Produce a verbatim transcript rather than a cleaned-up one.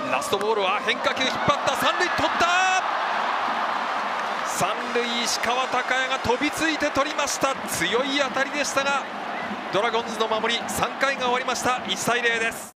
ラストボールは変化球引っ張った、三塁取った、三塁石川昂弥が飛びついて取りました。強い当たりでしたがドラゴンズの守り、さんかいが終わりました。いちたいゼロです。